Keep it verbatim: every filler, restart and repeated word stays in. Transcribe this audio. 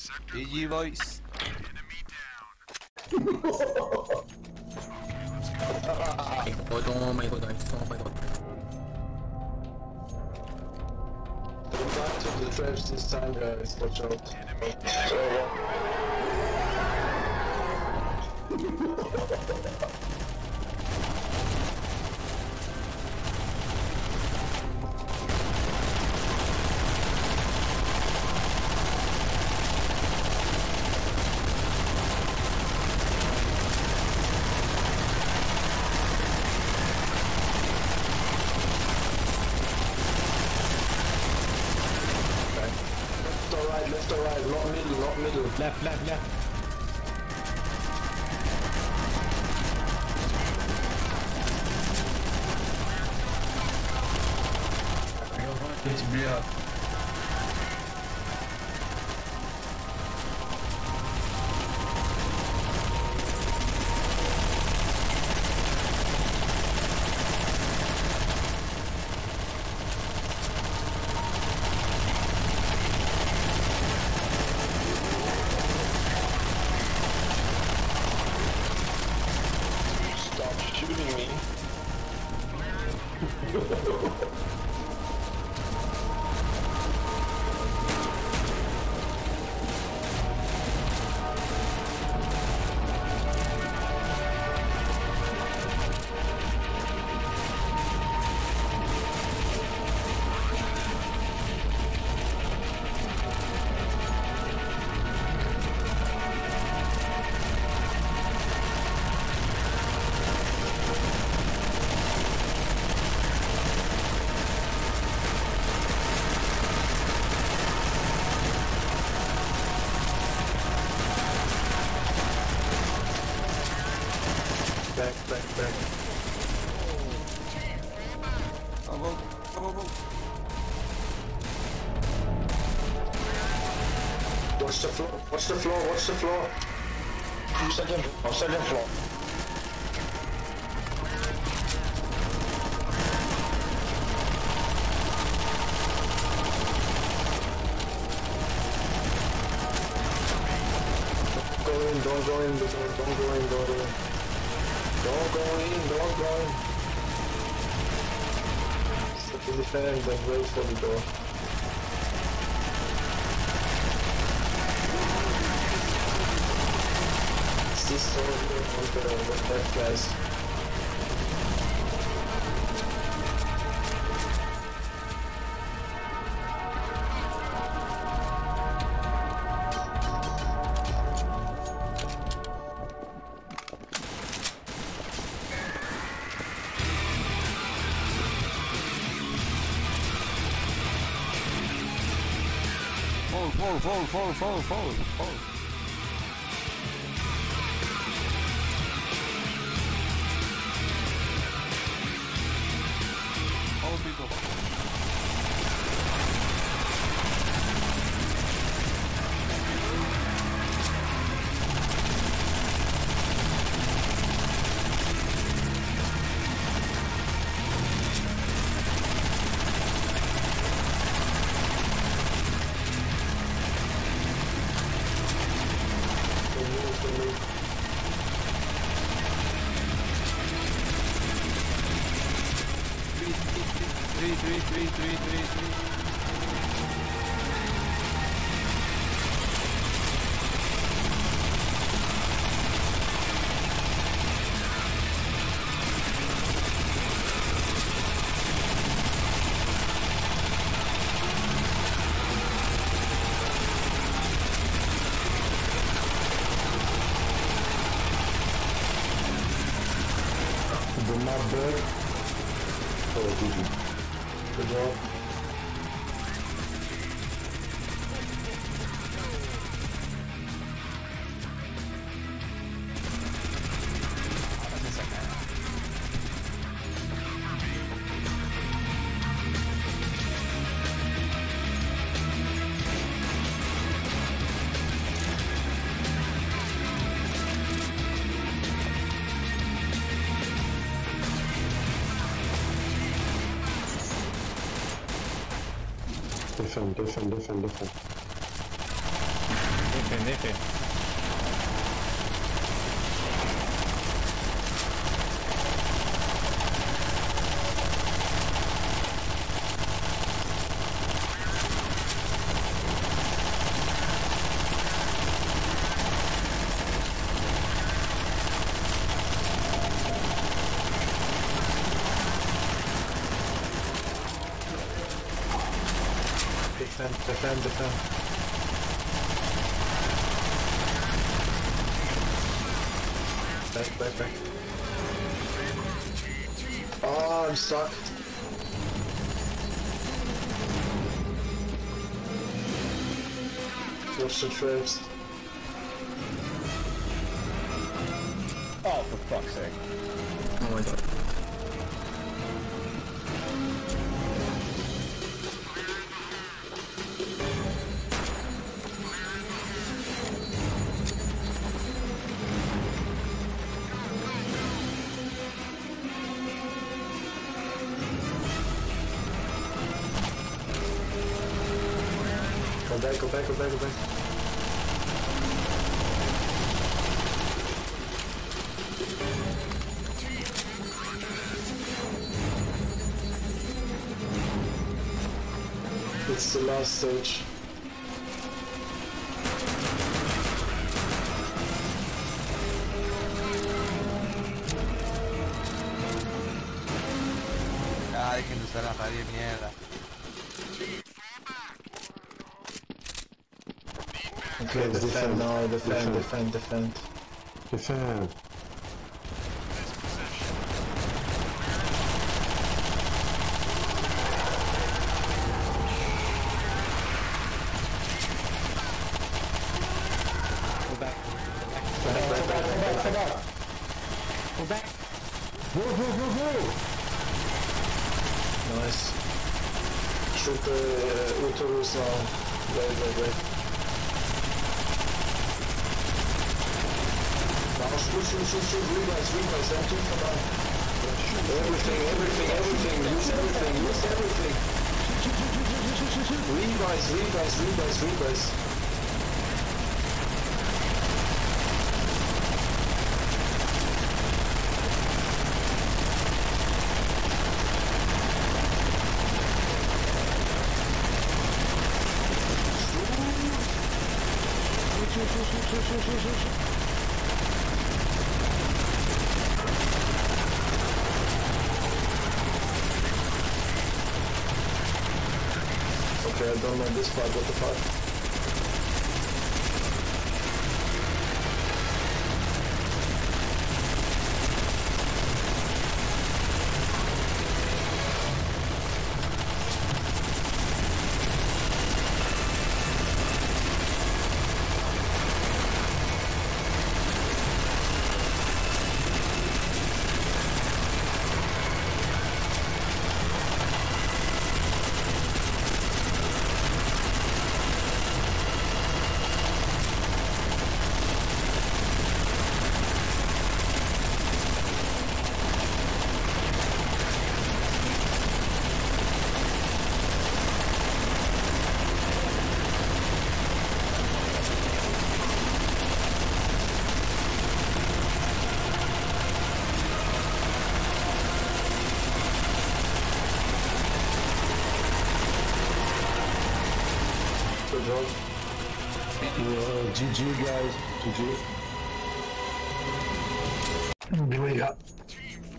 G G boys. Maikot mo, maikot guys. Ito mo maikot. Go back to the trash this time, guys. Watch out. Left or right, not middle, not middle. Left, left, left. It's beer. Stop shooting me. Back, back, back. Go, go, go, go. Watch the floor, watch the floor, watch the floor. Second floor, second floor. Go in, don't go in, don't go in, don't go in. Don't go in, don't go in. Step in the fan, then wait for the door. It's this door here on the, the left, guys. Fall, fall, fall, fall, fall, fall. All people. Three, three, three, three, three, three. The map bird. Oh, G G. Good job. Defend, defend, defend, defend. Pendeje. Defend, defend, defend. Back, back, back. Oh, I'm stuck. Watch the traps. Oh, for fuck's sake. Oh my god. Go back, go back, go back, go back. It's the last stage. Ah, dejen de usar la radio, mierda. Okay, defend now, defend, defend, defend. Defend. Go back. Back, back, back, back, back, back. Go back. Go, go, go, go! Nice. Shoot the uh, Uterus now. Wait, wait, wait. Now shoot, shoot, shoot, shoot. Revice, revice. I'm too far down. Everything, everything, everything. Use everything, use everything. Revice, revice, revice, revice. Okay, I don't know this part, what the fuck? Good job. Uh, G G guys, G G. Yeah.